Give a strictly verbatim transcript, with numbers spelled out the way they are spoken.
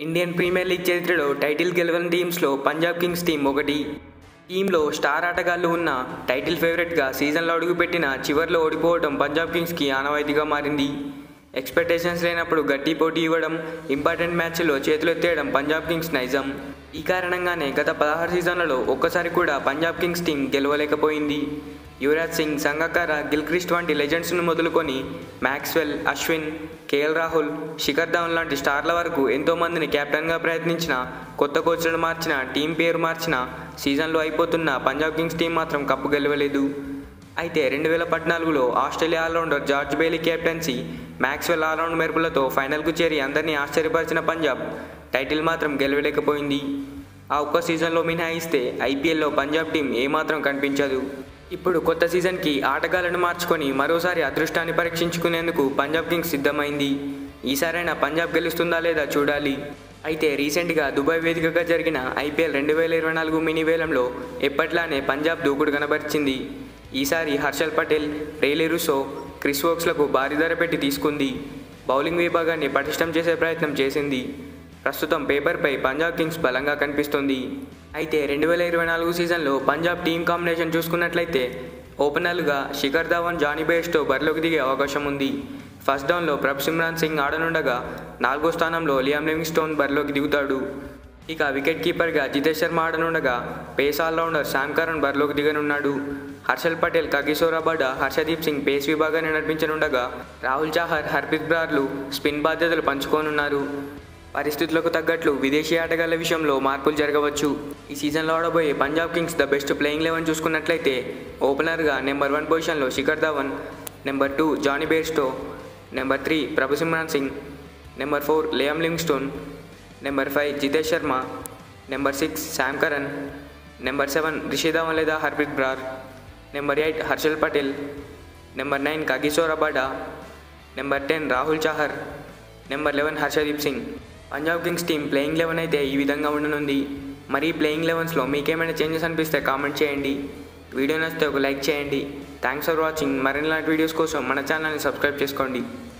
Indian Premier League చరిత్రలో title గెలవని టీమ్స్లో పంజాబ్ కింగ్స్ టీం ఒకటి. టీంలో స్టార్ ఆటగాళ్లు ఉన్న టైటిల్ ఫేవరెట్గా సీజన్లో అడుగుపెట్టిన చివర్లో ఓడిపోవడం పంజాబ్ కింగ్స్కి ఆనవాయితీగా మారింది. ఎక్స్పెక్టేషన్స్ లేనప్పుడు గట్టి పోటీ ఇవ్వడం, ఇంపార్టెంట్ మ్యాచ్ల్లో చేతులెత్తేయడం పంజాబ్ కింగ్స్ నైజం. ఈ కారణంగానే గత పదహారు సీజన్లలో ఒక్కసారి కూడా పంజాబ్ కింగ్స్ టీం గెలవలేకపోయింది. యువరాజ్ సింగ్, సంగకార, గిల్క్రిస్ట్ వంటి లెజెండ్స్ను మొదలుకొని మ్యాక్స్వెల్, అశ్విన్, కేఎల్ రాహుల్, శిఖర్ ధవన్ లాంటి స్టార్ల వరకు ఎంతోమందిని కెప్టెన్గా ప్రయత్నించిన, కొత్త కోచ్లను మార్చిన, టీం పేరు మార్చిన సీజన్లో అయిపోతున్న పంజాబ్ కింగ్స్ టీం మాత్రం కప్పు గెలవలేదు. అయితే రెండు వేల పద్నాలుగులో Australia allrounder George Bailey captaincy, Maxwell allround మెరుపులతో ఫైనల్కు చేరి అందరినీ ఆశ్చర్యపరిచిన పంజాబ్ టైటిల్ మాత్రం గెలవలేకపోయింది. ఆ ఒక్క సీజన్లో మినహాయిస్తే ఐపీఎల్లో పంజాబ్ టీం ఏమాత్రం కనిపించదు. ఇప్పుడు కొత్త సీజన్కి ఆటగాళ్లను మార్చుకొని మరోసారి అదృష్టాన్ని పరీక్షించుకునేందుకు పంజాబ్ కింగ్స్ సిద్ధమైంది. ఈసారైనా పంజాబ్ గెలుస్తుందా లేదా చూడాలి. అయితే రీసెంట్గా దుబాయ్ వేదికగా జరిగిన ఐపీఎల్ రెండు వేల ఇరవై నాలుగు మినీ వేలంలో ఎప్పట్లానే పంజాబ్ దూకుడు కనబరిచింది. ఈసారి Harshal Patel, Rilee Rossouw, Chris వోక్స్లకు భారీ ధర పెట్టి తీసుకుంది. బౌలింగ్ విభాగాన్ని పటిష్టం చేసే ప్రయత్నం చేసింది. ప్రస్తుతం పేపర్పై పంజాబ్ కింగ్స్ బలంగా కనిపిస్తుంది. అయితే రెండు వేల ఇరవై నాలుగు సీజన్లో పంజాబ్ టీం కాంబినేషన్ చూసుకున్నట్లయితే ఓపెనర్లుగా శిఖర్ ధవన్, జానీ బేర్స్టో బరిలోకి దిగే అవకాశం ఉంది. ఫస్ట్ డౌన్లో ప్రభ్సిమ్రాన్ సింగ్ ఆడనుండగా నాలుగో స్థానంలో లియామ్ లివింగ్స్టోన్ బరిలోకి దిగుతాడు. ఇక వికెట్ కీపర్గా జితేష్ శర్మ ఆడనుండగా పేస్ ఆల్రౌండర్ శామ్ కరణ్ బరిలోకి దిగనున్నాడు. Harshal Patel, Kagiso Rabada, Arshdeep Singh pace విభాగాన్ని నడిపించనుండగా రాహుల్ చాహర్, హర్ప్రీత్ బ్రార్లు స్పిన్ బాధ్యతలు పంచుకోనున్నారు. పరిస్థితులకు తగ్గట్లు విదేశీ ఆటగాళ్ల విషయంలో మార్పులు జరగవచ్చు. ఈ సీజన్లో ఆడబోయే Punjab Kings the best playing eleven చూసుకున్నట్లయితే ఓపెనర్గా నెంబర్ వన్ పొజిషన్లో Shikhar Dhawan, number two Jonny Bairstow, number three Prabhsimran Singh, number four Liam Livingstone, number five Jitesh Sharma, number six Sam Curran, number seven Rishi Dhawan లేదా Harpreet Brar, number eight Harshal Patel, number nine Kagiso Rabada, number ten Rahul Chahar, number eleven Arshdeep Singh. Punjab Kings team playing eleven అయితే ఈ విధంగా ఉండనుంది. మరి playing లెవెన్స్లో మీకేమైనా changes అనిపిస్తే comment చేయండి. Video నచ్చితే ఒక లైక్ చేయండి. Thanks for watching. మరిన్ని వీడియోస్ కోసం మన ఛానల్ని సబ్స్క్రైబ్ చేసుకోండి.